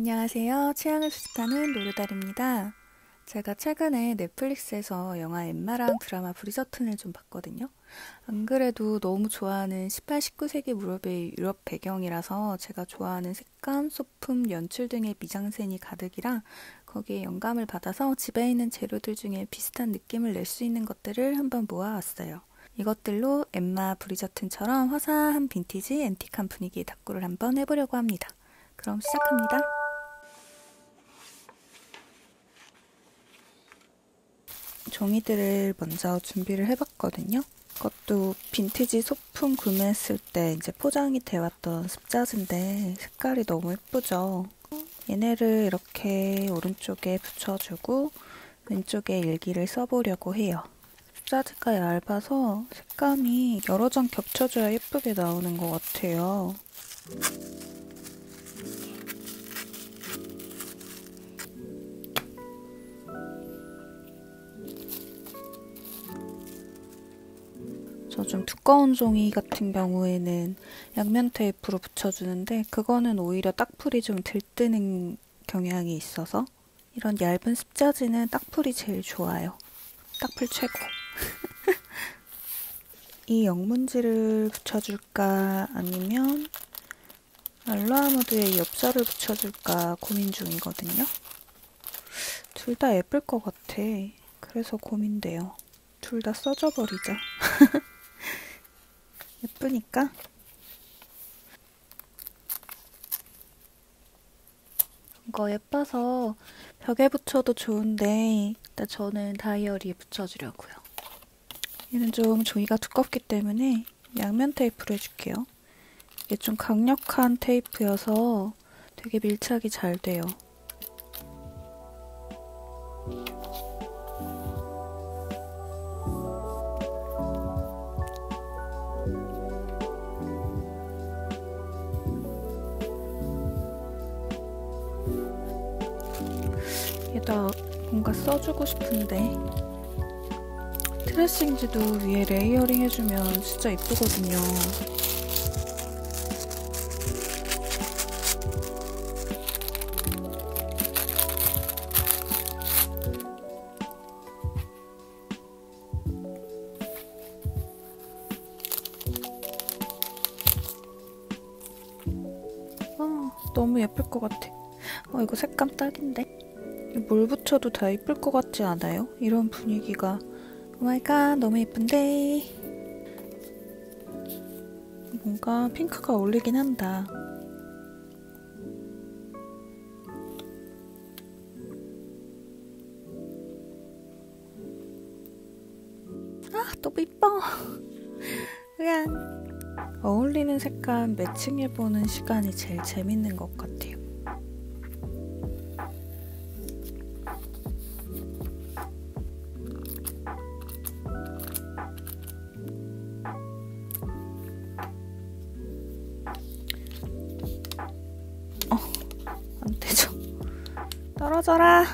안녕하세요. 취향을 수집하는 노르달입니다. 제가 최근에 넷플릭스에서 영화 엠마랑 드라마 브리저튼을 좀 봤거든요. 안 그래도 너무 좋아하는 18, 19세기 무렵의 유럽 배경이라서 제가 좋아하는 색감, 소품, 연출 등의 미장센이 가득이라 거기에 영감을 받아서 집에 있는 재료들 중에 비슷한 느낌을 낼 수 있는 것들을 한번 모아왔어요. 이것들로 엠마 브리저튼처럼 화사한 빈티지, 앤틱한 분위기의 다꾸를 한번 해보려고 합니다. 그럼 시작합니다. 종이들을 먼저 준비를 해봤거든요. 그것도 빈티지 소품 구매했을 때 이제 포장이 되어왔던 습자지인데 색깔이 너무 예쁘죠. 얘네를 이렇게 오른쪽에 붙여주고 왼쪽에 일기를 써보려고 해요. 습자지가 얇아서 색감이 여러 장 겹쳐줘야 예쁘게 나오는 것 같아요. 저 좀 두꺼운 종이 같은 경우에는 양면 테이프로 붙여주는데 그거는 오히려 딱풀이 좀 들뜨는 경향이 있어서 이런 얇은 습자지는 딱풀이 제일 좋아요. 딱풀 최고. 이 영문지를 붙여줄까 아니면 알로하무드에 이 엽서를 붙여줄까 고민 중이거든요. 둘 다 예쁠 것 같아. 그래서 고민돼요. 둘 다 써줘 버리자. 예쁘니까. 이거 예뻐서 벽에 붙여도 좋은데 일단 저는 다이어리에 붙여주려고요. 얘는 좀 종이가 두껍기 때문에 양면 테이프로 해줄게요. 이게 좀 강력한 테이프여서 되게 밀착이 잘 돼요. 얘다 뭔가 써주고 싶은데 트레싱지도 위에 레이어링 해주면 진짜 이쁘거든요. 너무 예쁠 것 같아. 이거 색감 딱인데? 뭘 붙여도 다 예쁠 것 같지 않아요? 이런 분위기가. 오마이갓, 너무 예쁜데? 뭔가 핑크가 어울리긴 한다. 너무 예뻐. 으앙. 어울리는 색감 매칭해보는 시간이 제일 재밌는 것 같아요. 안 되죠. 떨어져라.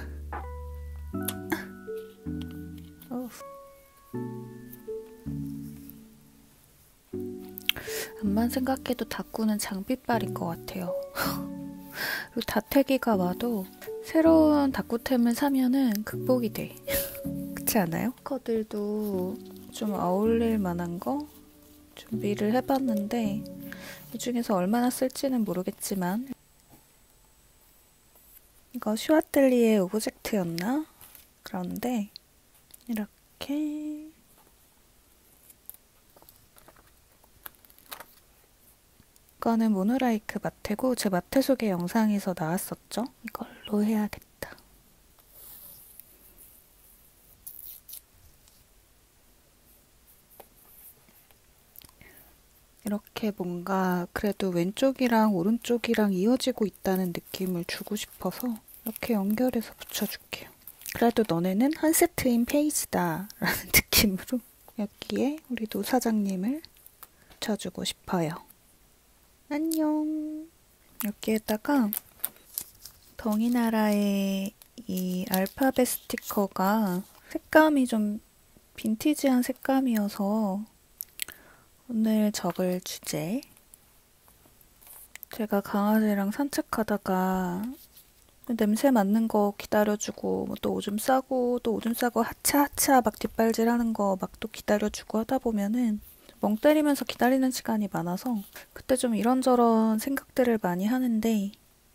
암만 생각해도 다꾸는 장비빨인 것 같아요. 그리고 다태기가 와도 새로운 다꾸템을 사면은 극복이 돼. 그렇지 않아요? 커들도 좀 어울릴 만한 거 준비를 해봤는데 이 중에서 얼마나 쓸지는 모르겠지만 이거 슈아틀리의 오브젝트였나? 그런데 이렇게 이거는 모노라이크 마테고 제 마테 소개 영상에서 나왔었죠? 이걸로 해야겠다. 이렇게 뭔가 그래도 왼쪽이랑 오른쪽이랑 이어지고 있다는 느낌을 주고 싶어서 이렇게 연결해서 붙여줄게요. 그래도 너네는 한 세트인 페이지다 라는 느낌으로 여기에 우리 노 사장님을 붙여주고 싶어요. 안녕. 여기에다가 덩이나라의 이 알파벳 스티커가 색감이 좀 빈티지한 색감이어서 오늘 적을 주제 제가 강아지랑 산책하다가 냄새 맡는 거 기다려주고 뭐 또 오줌 싸고 또 오줌 싸고 하차하차 막 뒷발질하는 거 막 또 기다려주고 하다 보면은 멍 때리면서 기다리는 시간이 많아서 그때 좀 이런저런 생각들을 많이 하는데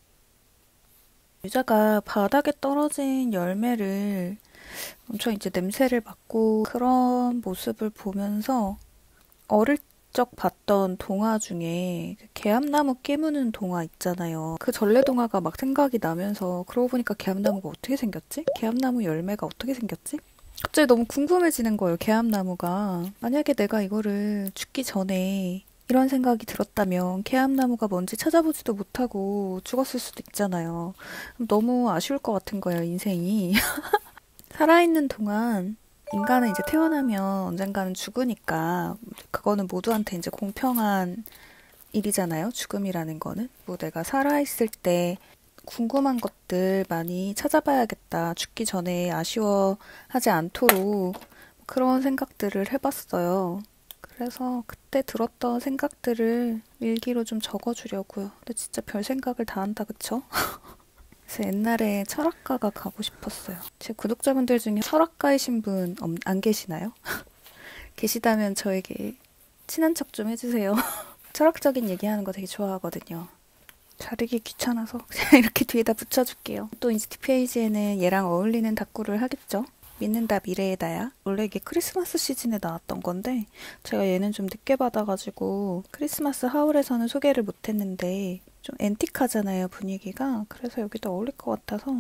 유자가 바닥에 떨어진 열매를 엄청 이제 냄새를 맡고 그런 모습을 보면서 어릴 적 봤던 동화 중에 개암나무 깨무는 동화 있잖아요. 그 전래동화가 막 생각이 나면서 그러고 보니까 개암나무가 어떻게 생겼지? 개암나무 열매가 어떻게 생겼지? 갑자기 너무 궁금해지는 거예요. 개암나무가. 만약에 내가 이거를 죽기 전에 이런 생각이 들었다면 개암나무가 뭔지 찾아보지도 못하고 죽었을 수도 있잖아요. 너무 아쉬울 것 같은 거예요, 인생이. 살아있는 동안 인간은 이제 태어나면 언젠가는 죽으니까 그거는 모두한테 이제 공평한 일이잖아요. 죽음이라는 거는. 뭐 내가 살아있을 때 궁금한 것들 많이 찾아봐야겠다. 죽기 전에 아쉬워하지 않도록 그런 생각들을 해봤어요. 그래서 그때 들었던 생각들을 일기로 좀 적어주려고요. 근데 진짜 별 생각을 다 한다, 그쵸? 그래서 옛날에 철학가가 가고 싶었어요. 제 구독자분들 중에 철학가이신 분 안 계시나요? 계시다면 저에게 친한 척 좀 해주세요. 철학적인 얘기하는 거 되게 좋아하거든요. 자르기 귀찮아서 그냥 이렇게 뒤에다 붙여줄게요. 또 인스티 페이지에는 얘랑 어울리는 다꾸를 하겠죠? 믿는다 미래에다야. 원래 이게 크리스마스 시즌에 나왔던 건데 제가 얘는 좀 늦게 받아가지고 크리스마스 하울에서는 소개를 못했는데 좀 앤틱하잖아요, 분위기가. 그래서 여기다 어울릴 것 같아서.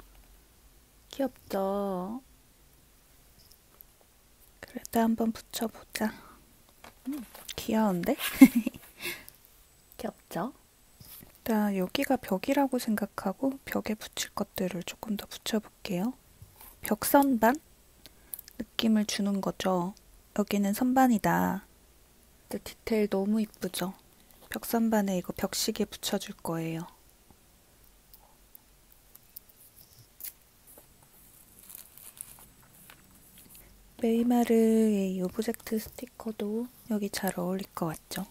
귀엽죠? 그래도 한번 붙여보자. 귀여운데? 귀엽죠? 일단 여기가 벽이라고 생각하고 벽에 붙일 것들을 조금 더 붙여볼게요. 벽 선반? 느낌을 주는 거죠. 여기는 선반이다. 근데 디테일 너무 이쁘죠? 벽 선반에 이거 벽시계 붙여줄 거예요. 메이마르의 이 오브젝트 스티커도 여기 잘 어울릴 것 같죠?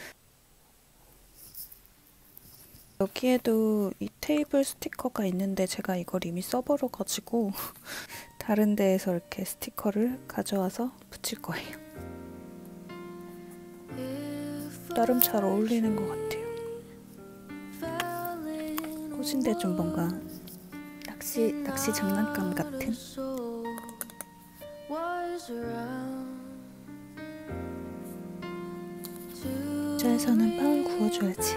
여기에도 이 테이블 스티커가 있는데 제가 이걸 이미 써버려가지고 다른 데에서 이렇게 스티커를 가져와서 붙일 거예요. 나름 잘 어울리는 것 같아요. 꽃인데 좀 뭔가 낚시 장난감 같은? 자에서는 빵을 구워줘야지.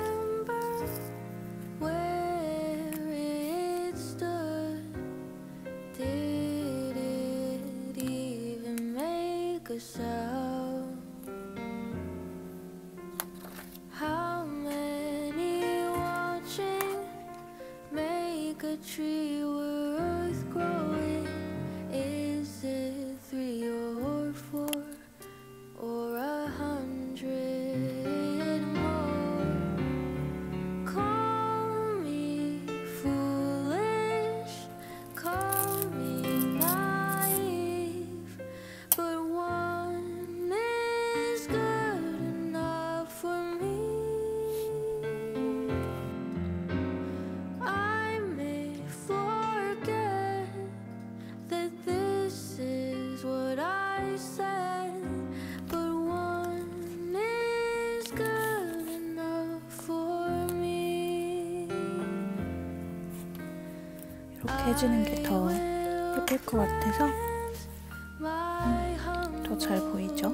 이렇게 해주는 게 더 예쁠 것 같아서 더 잘 보이죠?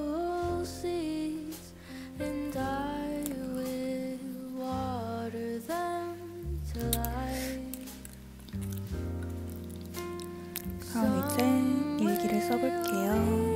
그럼 이제 일기를 써볼게요.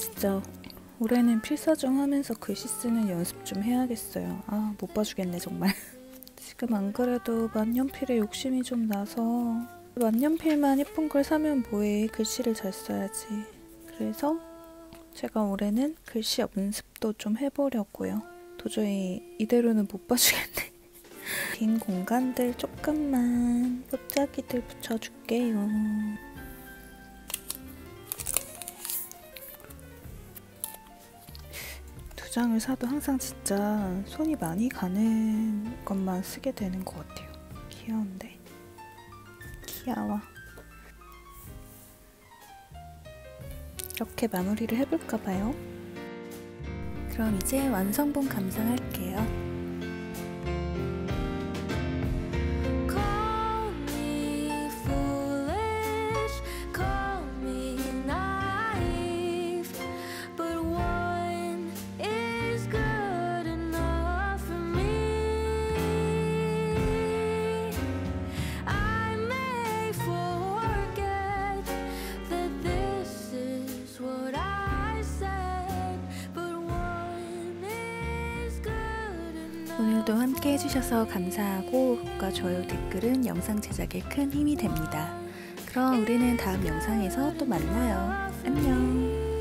진짜 올해는 필사중 하면서 글씨 쓰는 연습 좀 해야겠어요. 아, 못 봐주겠네 정말. 지금 안 그래도 만년필에 욕심이 좀 나서 만년필만 예쁜 걸 사면 뭐해, 글씨를 잘 써야지. 그래서 제가 올해는 글씨 연습도 좀 해보려고요. 도저히 이대로는 못 봐주겠네. 빈 공간들 조금만 pot자기들 붙여줄게요. 두 장을 사도 항상 진짜 손이 많이 가는 것만 쓰게 되는 것 같아요. 귀여운데? 귀여워. 이렇게 마무리를 해볼까봐요. 그럼 이제 완성본 감상할게요. 오늘도 함께 해주셔서 감사하고 구독과 좋아요, 댓글은 영상 제작에 큰 힘이 됩니다. 그럼 우리는 다음 영상에서 또 만나요. 안녕.